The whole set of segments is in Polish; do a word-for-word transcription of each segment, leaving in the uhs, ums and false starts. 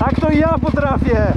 Tak to i ja potrafię.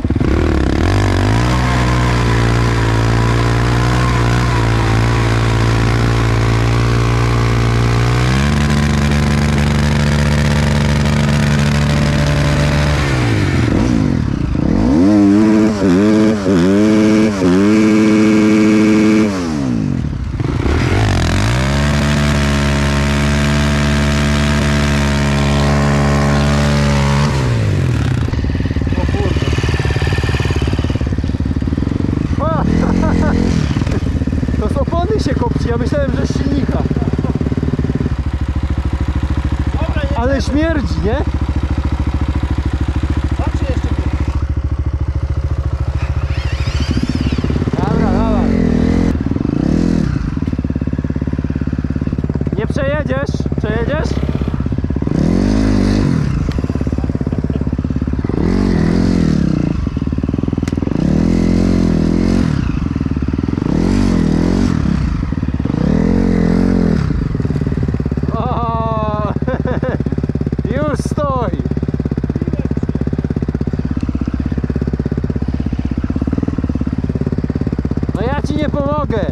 Ja myślałem, że z silnika. Ale śmierdzi, nie? Patrzcie jeszcze tu. Dobra, dobra. Nie przejedziesz? Przejedziesz? Nie pomogę.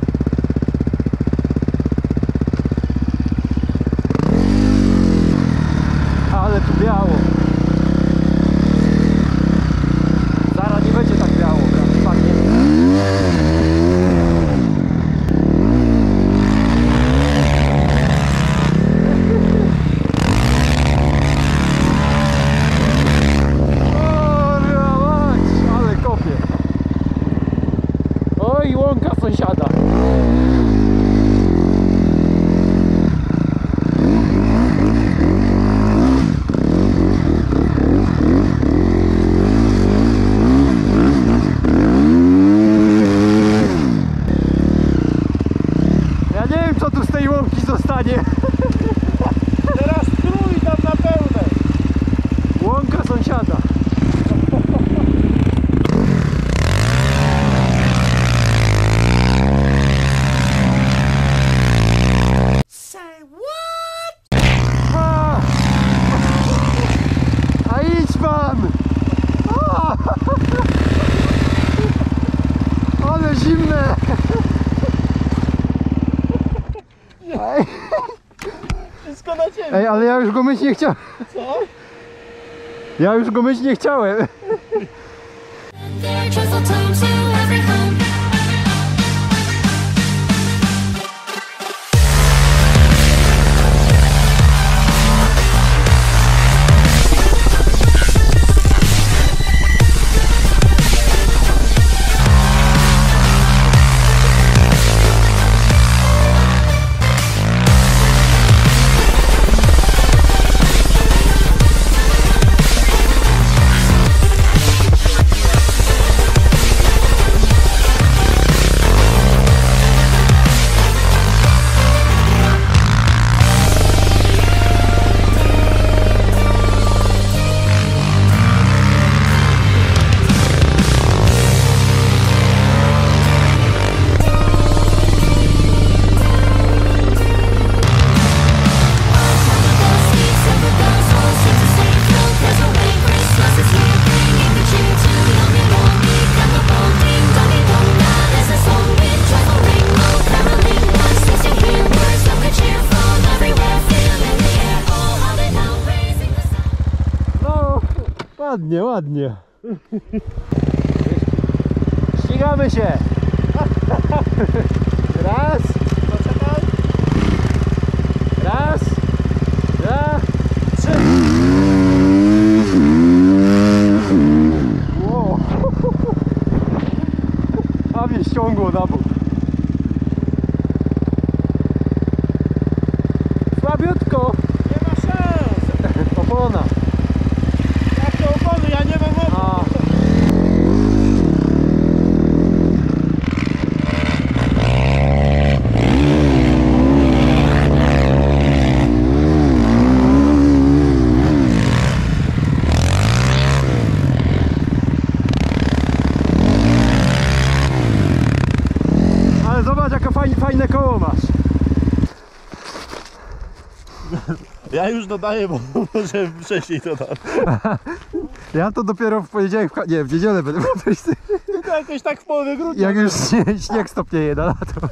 Ale tu biało. Zaraz nie będzie tak biało, panie. Ale kopie. Oj, łąka sąsiada. Ja nie wiem, co tu z tej łąki zostanie. Teraz strój tam na pełne. Łąka sąsiada. A idź pan! A! Ale zimne! Ej. Wszystko na ciebie. Ej, ale ja już go myć nie chciałem. Co? Ja już go myć nie chciałem. Ładnie, ładnie. Ścigamy się. Raz. Poczekaj. Raz. Dwa. Trzy. Wow. A mnie ściągło na bok. Słabiutko. Nie ma szans. Opona. Jakie opony? Ja nie mam opon. A. Ale zobacz, jakie fajne, fajne koło masz. Ja już dodaję, bo może wcześniej to dam. Ja to dopiero w poniedziałek, w... nie, w niedzielę będę miał coś. Ty to jakoś tak w połowie grudnia. Jak już śnieg, śnieg stopnieje na lato.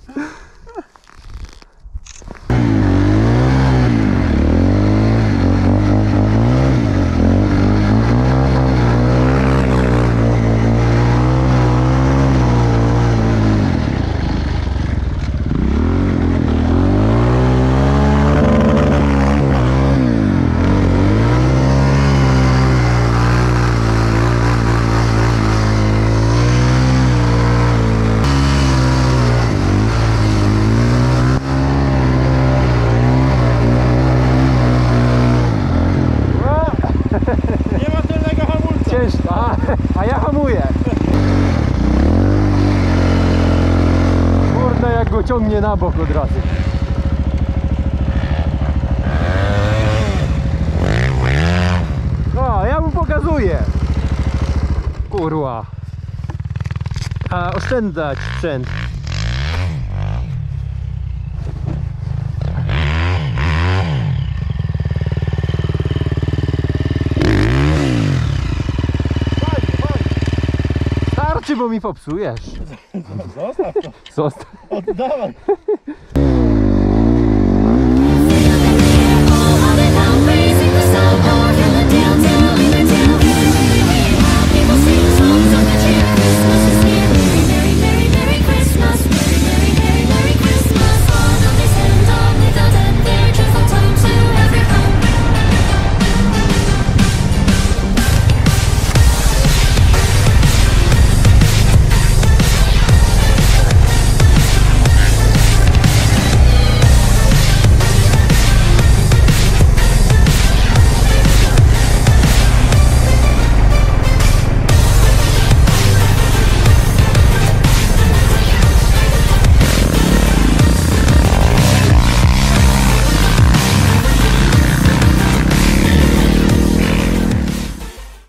Nie ma tylnego hamulca. Ciężko, a, a ja hamuję. Kurde, jak go ciągnie na bok od razu. O, ja mu pokazuję. Kurwa. A oszczędzać sprzęt. Starczy, bo mi popsujesz. Zostaw to. Zostaw. Oddawaj.